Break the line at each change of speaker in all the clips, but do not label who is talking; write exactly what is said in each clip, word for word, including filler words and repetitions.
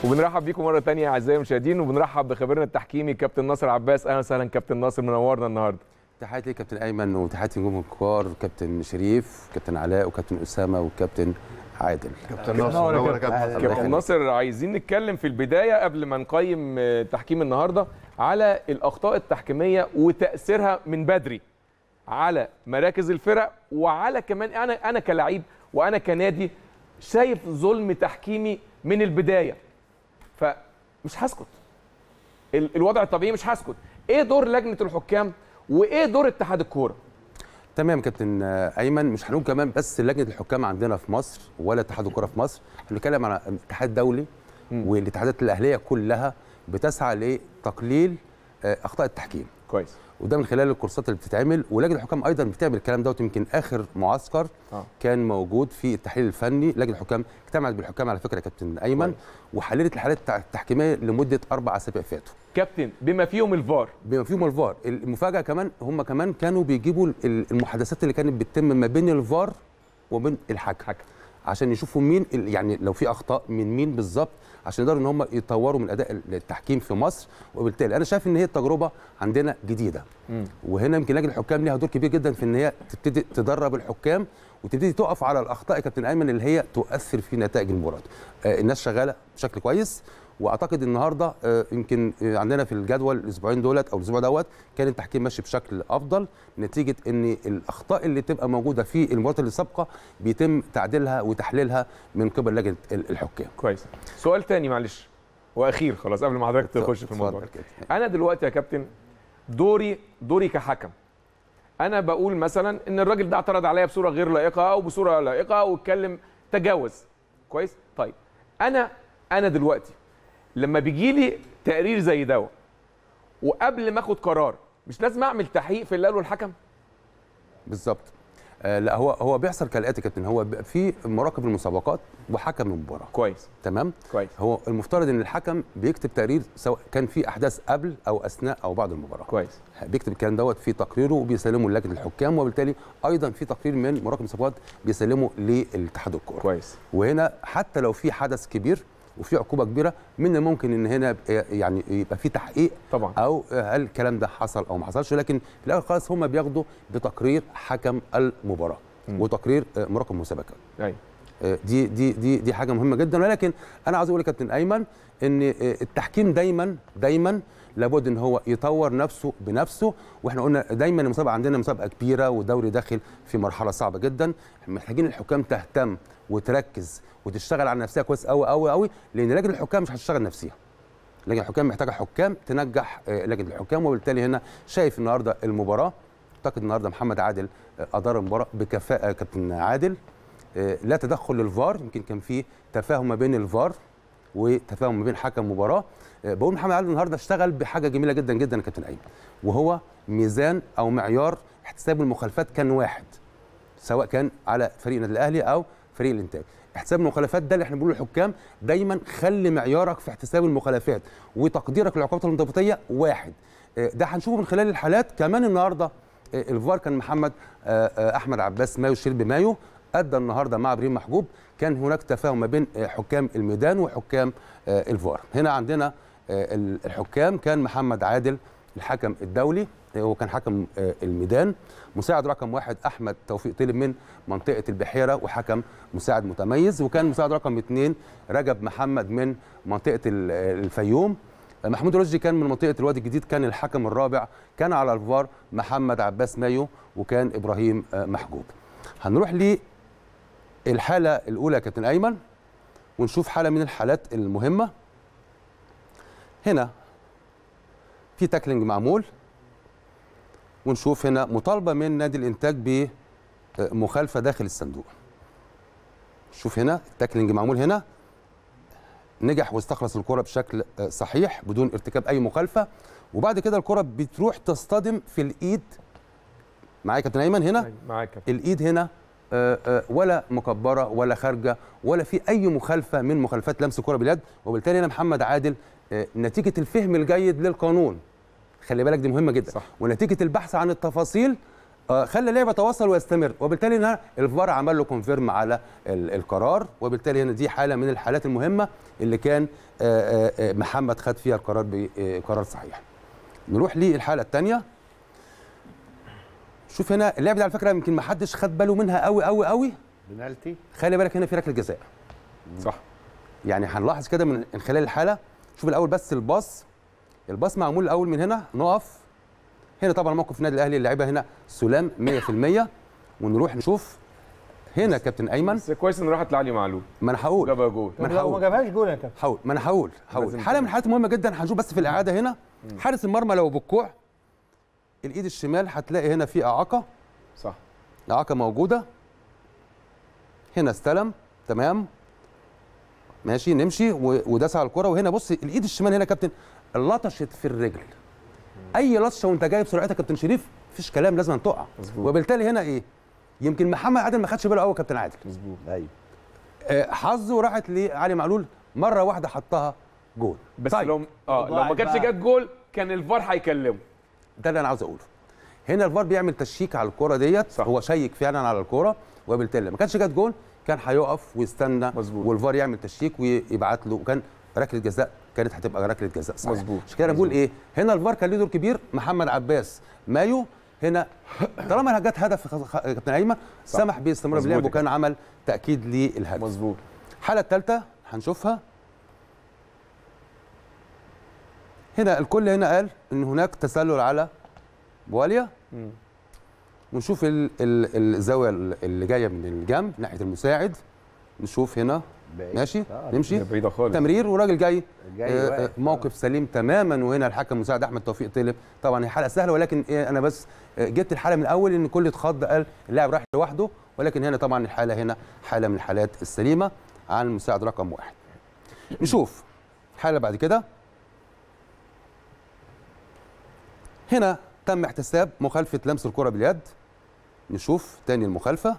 وبنرحب بيكم مره ثانيه اعزائي المشاهدين، وبنرحب بخبيرنا التحكيمي كابتن ناصر عباس. اهلا وسهلا كابتن ناصر، منورنا النهارده.
تحياتي ليك كابتن ايمن، وتحياتي نجوم الكبار كابتن شريف، كابتن علاء، وكابتن اسامه، وكابتن عادل.
كابتن ناصر
كابتن ناصر، عايزين نتكلم في البدايه قبل ما نقيم تحكيم النهارده على الاخطاء التحكيميه وتاثيرها من بدري على مراكز الفرق، وعلى كمان انا انا كلاعب وانا كنادي شايف ظلم تحكيمي من البدايه، فمش هسكت. الوضع الطبيعي مش هسكت. ايه دور لجنه الحكام وايه دور اتحاد الكوره؟
تمام كابتن ايمن، مش هنقول كمان بس لجنه الحكام عندنا في مصر ولا اتحاد الكوره في مصر، هنتكلم عن اتحاد دولي والاتحادات الاهليه كلها بتسعى لتقليل اخطاء التحكيم.
كويس.
وده من خلال الكورسات اللي بتتعمل، ولجنه الحكام ايضا بتعمل الكلام دوت. يمكن اخر معسكر آه. كان موجود في التحليل الفني، لجنه الحكام اجتمعت بالحكام على فكره يا كابتن ايمن كويس. وحللت الحالات التحكيميه لمده اربع اسابيع فاتوا
كابتن، بما فيهم الفار.
بما فيهم الفار. المفاجاه كمان هم كمان كانوا بيجيبوا المحادثات اللي كانت بتتم ما بين الفار وبين الحكم حكم. عشان يشوفوا مين يعني لو في اخطاء من مين بالظبط، عشان يقدروا ان هم يطوروا من اداء التحكيم في مصر. وبالتالي انا شايف ان هي التجربه عندنا جديده، مم. وهنا يمكن لجنه الحكام ليها دور كبير جدا في ان هي تبتدي تدرب الحكام وتبتدي تقف على الاخطاء يا كابتن ايمن اللي هي تؤثر في نتائج المباراه. آه الناس شغاله بشكل كويس، واعتقد النهارده آه يمكن آه عندنا في الجدول الاسبوعين دولت او الاسبوع دوت كان التحكيم ماشي بشكل افضل، نتيجه ان الاخطاء اللي تبقى موجوده في المباريات اللي سابقه بيتم تعديلها وتحليلها من قبل لجنه الحكام.
كويس. سؤال تاني معلش واخير خلاص قبل ما حضرتك تخش في الموضوع. انا دلوقتي يا كابتن دوري دوري كحكم، انا بقول مثلا ان الراجل ده اعترض عليا بصوره غير لائقه او بصوره لائقه واتكلم تجاوز. كويس. طيب انا انا دلوقتي لما بيجي لي تقرير زي ده وقبل ما اخد قرار مش لازم اعمل تحقيق في اللي قاله الحكم؟
بالظبط. آه لا هو هو بيحصل كالاتي يا كابتن، هو في مراقب المسابقات وحكم المباراه.
كويس.
تمام؟
كويس.
هو المفترض ان الحكم بيكتب تقرير سواء كان في احداث قبل او اثناء او بعد المباراه.
كويس.
بيكتب الكلام دوت في تقريره وبيسلمه للجنه الحكام، وبالتالي ايضا في تقرير من مراقب المسابقات بيسلمه للاتحاد الكوره.
كويس.
وهنا حتى لو في حدث كبير وفي عقوبه كبيره من الممكن ان هنا يعني يبقى في تحقيق
طبعا،
او هل الكلام ده حصل او ما حصلش، لكن في الاخر خالص هم بياخدوا بتقرير حكم المباراه م. وتقرير مراقب المسابقات.
ايوه.
دي دي دي دي حاجه مهمه جدا. ولكن انا عاوز اقول يا كابتن ايمن ان التحكيم دايما دايما لابد ان هو يطور نفسه بنفسه، واحنا قلنا دايما المسابقه عندنا مسابقه كبيره ودوري داخل في مرحله صعبه جدا، محتاجين الحكام تهتم وتركز وتشتغل على نفسها كويس قوي قوي قوي، لان لجنه الحكام مش هتشتغل نفسها. لجنه الحكام محتاجه حكام تنجح لجنه الحكام، وبالتالي هنا شايف النهارده المباراه، اعتقد النهارده محمد عادل ادار المباراه بكفاءه. كابتن عادل لا تدخل للفار، يمكن كان في تفاهم ما بين الفار وتفاهم ما بين حكم مباراه. بقول محمد عادل النهارده اشتغل بحاجه جميله جدا جدا يا كابتن ايمن، وهو ميزان او معيار احتساب المخالفات كان واحد، سواء كان على فريق النادي الاهلي او فريق الانتاج. احتساب المخالفات ده اللي احنا بنقوله للحكام دايما، خلي معيارك في احتساب المخالفات وتقديرك للعقوبات الانضباطيه واحد. ده هنشوفه من خلال الحالات. كمان النهارده الفار كان محمد احمد عباس مايو شرب مايو ادى النهارده مع ابراهيم محجوب، كان هناك تفاهم ما بين حكام الميدان وحكام الفار. هنا عندنا الحكام كان محمد عادل الحكم الدولي، هو كان حكم الميدان. مساعد رقم واحد احمد توفيق طلب من منطقه البحيره وحكم مساعد متميز، وكان مساعد رقم اثنين رجب محمد من منطقه الفيوم. محمود رشدي كان من منطقه الوادي الجديد، كان الحكم الرابع. كان على الفار محمد عباس مايو وكان ابراهيم محجوب. هنروح للحاله الاولى يا كابتن ايمن ونشوف حاله من الحالات المهمه. هنا في تاكلينج معمول، ونشوف هنا مطالبه من نادي الانتاج بمخالفه داخل الصندوق. شوف هنا التاكلينج معمول، هنا نجح واستخلص الكره بشكل صحيح بدون ارتكاب اي مخالفه، وبعد كده الكره بتروح تصطدم في الايد. معايا يا كابتن ايمن؟ هنا
معاك
الايد هنا ولا مكبره ولا خارجه ولا في اي مخالفه من مخالفات لمس الكره باليد، وبالتالي هنا محمد عادل نتيجه الفهم الجيد للقانون، خلي بالك دي مهمه جدا، صح. ونتيجه البحث عن التفاصيل آه خلى اللعب يتواصل ويستمر، وبالتالي هنا الفار عمل له كونفيرم على القرار، وبالتالي هنا دي حاله من الحالات المهمه اللي كان آآ آآ محمد خد فيها القرار بقرار صحيح. نروح للحاله الثانيه. شوف هنا اللعبه دي على فكره يمكن ما حدش خد باله منها قوي قوي قوي.
بنالتي.
خلي بالك هنا في ركله جزاء.
صح.
يعني هنلاحظ كده من خلال الحاله. شوف الاول بس الباص الباص معمول الاول من هنا، نقف هنا طبعا موقف النادي الاهلي اللعيبه هنا سلام مية في المية، ونروح نشوف هنا كابتن ايمن.
بس كويس ان راحت لعلي معلول.
ما انا هقول
جابها جول.
ما انا ما جابهاش جول يا كابتن.
هقول ما انا هقول هقول حاله من الحالات المهمه جدا. هنشوف بس في الاعاده هنا حارس المرمى لو بالكوع الايد الشمال هتلاقي هنا في اعاقه.
صح.
اعاقه موجوده هنا، استلم تمام ماشي، نمشي وداس على الكره. وهنا بص الايد الشمال هنا كابتن لطشت في الرجل. اي لطشه وانت جاي بسرعتك يا كابتن شريف مفيش كلام لازم تقع. وبالتالي هنا ايه يمكن محمد عادل ما خدش باله قوي كابتن عادل.
مظبوط ايوه.
آه حظه راحت لعلي معلول مره واحده حطها جول.
بس طيب. لو اه لو ما كانتش جت جول كان الفار هيكلمه.
ده اللي انا عاوز اقوله. هنا الفار بيعمل تشيك على الكره ديت، هو شيك فعلا على الكره، وبالتالي ما كانتش جت جول كان هيقف ويستنى مظبوط. والفار يعمل تشيك ويبعت له، وكان ركله جزاء كانت هتبقى ركله جزاء صحيح.
مظبوط.
عشان كده بنقول ايه هنا الفار كان له دور كبير. محمد عباس مايو هنا طالما جت هدف كابتن ايمن سمح باستمرار اللعب وكان عمل تاكيد للهدف.
مظبوط.
الحاله الثالثه هنشوفها هنا. الكل هنا قال ان هناك تسلل على بواليا، ونشوف ال ال الزاويه اللي جايه من الجنب ناحيه المساعد. نشوف هنا ماشي آه نمشي
بعيده خالص،
تمرير وراجل جاي,
جاي
آه موقف سليم تماما. وهنا الحكم المساعد احمد توفيق طلب. طبعا هي حلقه سهله، ولكن إيه انا بس جبت الحاله من الاول ان كل اتخض قال اللاعب راح لوحده، ولكن هنا طبعا الحاله هنا حاله من الحالات السليمه عن المساعد رقم واحد. نشوف حاله بعد كده. هنا تم احتساب مخالفه لمس الكره باليد. نشوف تاني المخالفه.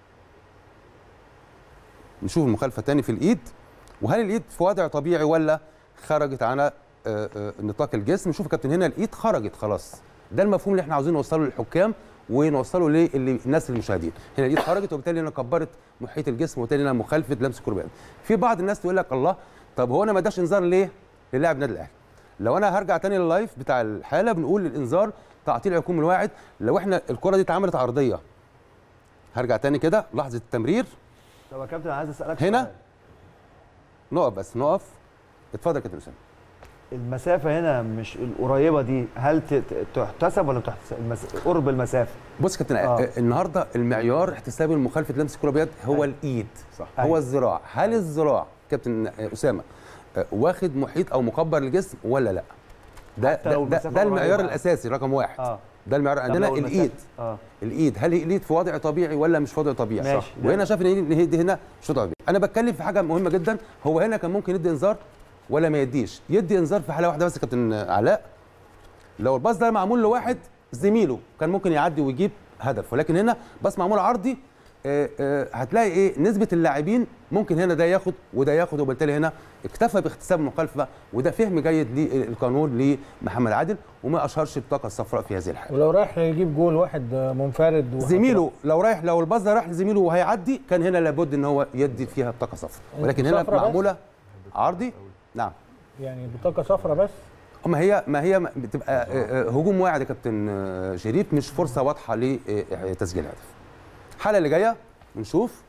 نشوف المخالفه تاني في الايد، وهل الايد في وضع طبيعي ولا خرجت عن نطاق الجسم. نشوف يا كابتن هنا الايد خرجت خلاص. ده المفهوم اللي احنا عاوزين نوصله للحكام ونوصله للناس المشاهدين. هنا الايد خرجت وبالتالي هنا كبرت محيط الجسم، وبالتالي هنا مخالفه لمس الكره باليد. في بعض الناس تقول لك الله طب هو انا ما اداش انذار ليه للاعب النادي الاهلي؟ لو انا هرجع تاني لللايف بتاع الحاله بنقول الانذار تعطيل الحكم الواعد. لو احنا الكره دي اتعملت عرضيه، هرجع تاني كده لحظه التمرير.
طب يا كابتن عايز اسالك
هنا
سؤال.
نقف بس نقف. اتفضل يا كابتن اسامه.
المسافه هنا مش القريبه دي هل تحتسب ولا تحتسب المس... قرب المسافه؟
بص يا كابتن آه. النهارده المعيار احتساب المخالفه لمس الكره باليد هو آه. الايد صح. هو آه. الذراع. هل الذراع كابتن اسامه واخد محيط او مكبر الجسم ولا لا؟ ده ده, ده, ده المعيار الاساسي رقم واحد. آه. ده المعيار عندنا الايد. آه. الايد هل هي الايد في وضع طبيعي ولا مش في وضع طبيعي؟
ماشي.
وهنا شايف ان هي دي هنا مش طبيعي. انا بتكلم في حاجه مهمه جدا. هو هنا كان ممكن يدي انذار ولا ما يديش. يدي انذار في حاله واحده بس يا كابتن علاء، لو الباص ده معمول لواحد زميله كان ممكن يعدي ويجيب هدف، ولكن هنا باص معمول عرضي. آه آه هتلاقي ايه نسبه اللاعبين ممكن هنا ده ياخد وده ياخد، وبالتالي هنا اكتفى باحتساب المخالفه، وده فهم جيد للقانون لمحمد عادل وما اشهرش البطاقه الصفراء في هذه الحاله.
ولو رايح يجيب جول واحد منفرد
زميله لو رايح لو الباص ده راح لزميله وهيعدي كان هنا لابد ان هو يدي فيها بطاقه صفراء، ولكن هنا معموله عرضي. نعم
يعني بطاقه صفراء بس.
ما هي ما هي بتبقى هجوم واعد يا كابتن شريف، مش فرصه واضحه لتسجيل هدف. الحاله اللي جايه نشوف.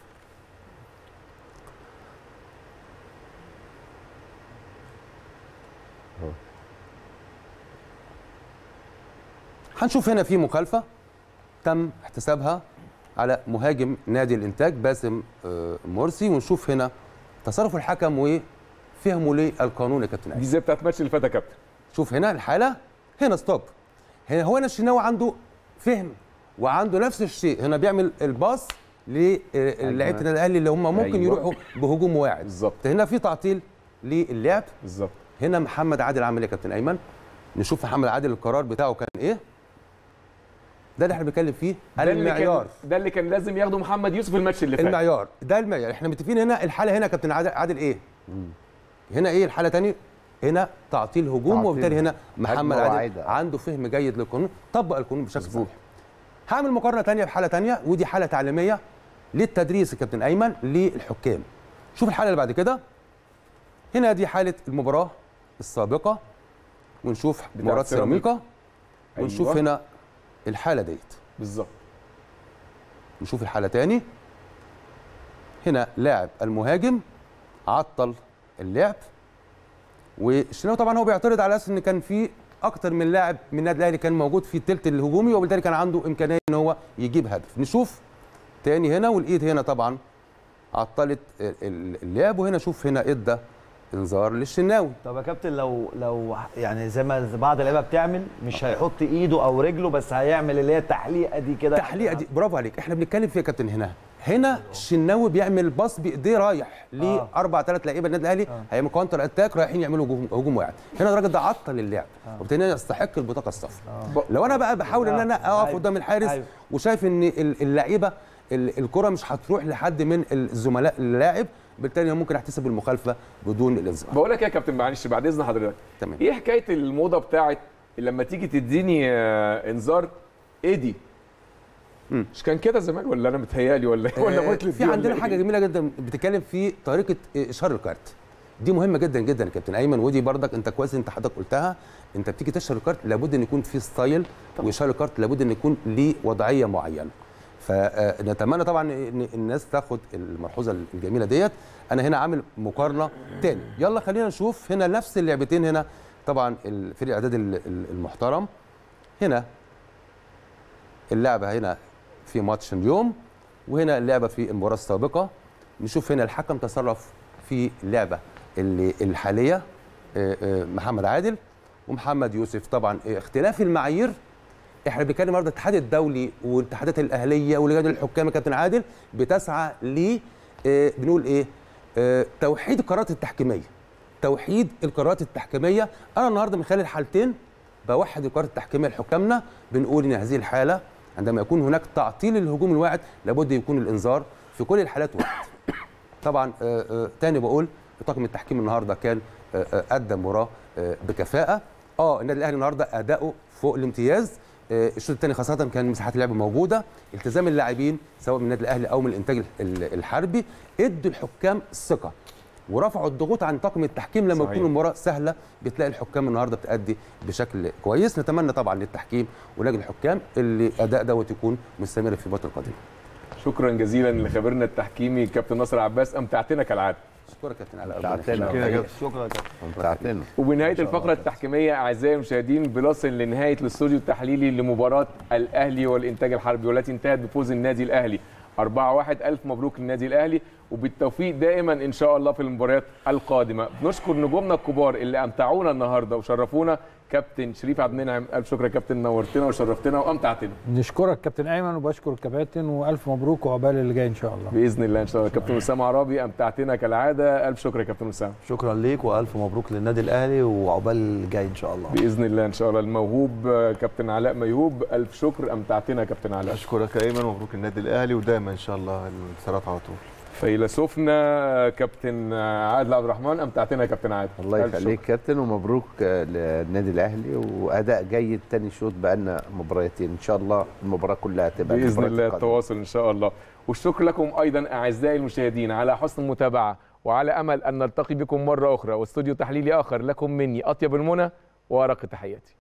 هنشوف هنا في مخالفه تم احتسابها على مهاجم نادي الانتاج باسم مرسي، ونشوف هنا تصرف الحكم وفهمه للقانون يا كابتن.
دي زي بتاعت ماتش اللي فات يا كابتن.
شوف هنا الحاله هنا ستوب. هنا هو هنا الشناوي عنده فهم وعنده نفس الشيء، هنا بيعمل الباص للاعيبه النادي الاهلي اللي هم ممكن أيوة. يروحوا بهجوم واعد
بالظبط.
هنا في تعطيل للعب
بالظبط.
هنا محمد عادل عمل ايه يا كابتن ايمن؟ نشوف محمد عادل القرار بتاعه كان ايه؟ ده اللي احنا بنتكلم فيه.
ده المعيار اللي ده اللي كان لازم ياخده محمد يوسف الماتش اللي فات.
المعيار ده المعيار. احنا متفقين هنا الحاله هنا يا كابتن عادل, عادل ايه؟ مم. هنا ايه الحاله ثاني؟ هنا تعطيل هجوم، وبالتالي هنا محمد عادل عنده فهم جيد للقانون، طبق القانون بشكل صحيح. هعمل مقارنه ثانيه بحاله ثانيه، ودي حاله تعليميه للتدريس يا كابتن ايمن للحكام. شوف الحاله اللي بعد كده. هنا دي حاله المباراه السابقه، ونشوف مباراه سيراميكا، ونشوف أيوة. هنا الحاله ديت
بالظبط.
نشوف الحاله ثاني. هنا لاعب المهاجم عطل اللعب، والشناوي طبعا هو بيعترض على اساس ان كان في اكتر من لاعب من النادي الاهلي كان موجود في الثلث الهجومي، وبالتالي كان عنده امكانيه ان هو يجيب هدف. نشوف تاني هنا، والايد هنا طبعا عطلت اللعب، وهنا شوف هنا ادى انذار للشناوي.
طب يا كابتن لو لو يعني زي ما بعض اللعيبه بتعمل، مش هيحط ايده او رجله، بس هيعمل اللي هي التحليقه دي كده.
التحليقه دي برافو عليك، احنا بنتكلم فيها يا كابتن. هنا هنا الشناوي بيعمل باص بايديه رايح لاربع ثلاث لعيبه النادي الاهلي، آه. هيعمل كونتر اتاك رايحين يعملوا هجوم واحد. هنا الراجل ده عطل اللعب، آه. وبالتالي يستحق البطاقه الصفراء. آه. لو انا بقى بحاول ان انا اقف أيوه. قدام الحارس أيوه. وشايف ان اللعيبه الكره مش هتروح لحد من الزملاء اللاعب، بالتالي ممكن احتسب المخالفه بدون الانذار.
بقول لك يا كابتن معلش بعد اذن حضرتك،
تمام.
ايه حكايه الموضه بتاعت لما تيجي تديني انذار ايه دي؟ مم. مش كان كده زمان ولا انا متهيالي ولا ايه؟ ولا
آه في عندنا حاجه جميله جدا بتتكلم في طريقه اشاره الكارت. دي مهمه جدا جدا يا كابتن ايمن، ودي بردك انت كويس انت حضرتك قلتها. انت بتيجي تشهر الكارت لابد ان يكون في ستايل، واشاره الكارت لابد ان يكون ليه وضعيه معينه. فنتمنى طبعا ان الناس تاخد الملحوظه الجميله ديت. انا هنا عامل مقارنه تاني. يلا خلينا نشوف هنا نفس اللعبتين. هنا طبعا فريق الاعداد المحترم، هنا اللعبه هنا في ماتش اليوم، وهنا اللعبه في المباراه السابقه. نشوف هنا الحكم تصرف في اللعبه اللي الحاليه محمد عادل ومحمد يوسف. طبعا اختلاف المعايير، احنا بنتكلم النهارده الاتحاد الدولي والاتحادات الاهليه ولجان الحكام يا كابتن عادل بتسعى ل اه بنقول ايه؟ اه توحيد القرارات التحكيميه. توحيد القرارات التحكيميه. انا النهارده من خلال الحالتين بوحد القرارات التحكيميه لحكامنا. بنقول ان هذه الحاله عندما يكون هناك تعطيل للهجوم الواعد لابد يكون الانذار في كل الحالات واحد. طبعا اه اه تاني بقول طاقم التحكيم النهارده كان اه اه ادى مباراه اه بكفاءه. اه النادي الاهلي النهارده اداؤه فوق الامتياز. الشوط الثاني خاصه كان مساحات اللعب موجوده، التزام اللاعبين سواء من النادي الاهلي او من الانتاج الحربي ادوا الحكام الثقه ورفعوا الضغوط عن طاقم التحكيم. لما تكون المباراه سهله بتلاقي الحكام النهارده بتادي بشكل كويس. نتمنى طبعا للتحكيم ولجنه الحكام اللي اداء دوت يكون مستمر في الفتره القادمه.
شكرا جزيلا لخبيرنا التحكيمي كابتن ناصر عباس، امتعتنا كالعاده.
شكرا كابتن علاء.
شكرا
كابتن.
وبنهايه الفقره التحكيميه اعزائي المشاهدين بنصل لنهايه الاستوديو التحليلي لمباراه الاهلي والانتاج الحربي، والتي انتهت بفوز النادي الاهلي أربعة واحد. الف مبروك للنادي الاهلي، وبالتوفيق دائما ان شاء الله في المباريات القادمه. بنشكر نجومنا الكبار اللي امتعونا النهارده وشرفونا. كابتن شريف عبد المنعم، الف شكر يا كابتن، نورتنا وشرفتنا وامتعتنا.
نشكرك كابتن ايمن وبشكر الكباتن، والف مبروك وعقبال اللي جاي ان شاء الله
باذن الله. ان شاء الله كابتن اسامه عرابي، امتعتنا كالعاده. الف شكر يا كابتن اسامه.
شكرا ليك والف مبروك للنادي الاهلي وعقبال اللي جاي ان شاء الله
باذن الله. ان شاء الله الموهوب كابتن علاء ميهوب، الف شكر، امتعتنا يا كابتن علاء.
اشكرك يا ايمن ومبروك النادي الاهلي، ودايما ان شاء الله الانتصارات على طول.
فيلسوفنا كابتن عادل عبد الرحمن، امتعتنا يا كابتن عادل.
الله يخليك كابتن، ومبروك للنادي الاهلي واداء جيد. ثاني شوط بقى لنا مباراتين ان شاء الله المباراه كلها تبقى
باذن الله التواصل ان شاء الله. والشكر لكم ايضا اعزائي المشاهدين على حسن المتابعه، وعلى امل ان نلتقي بكم مره اخرى واستوديو تحليلي اخر. لكم مني اطيب المنى وارق تحياتي.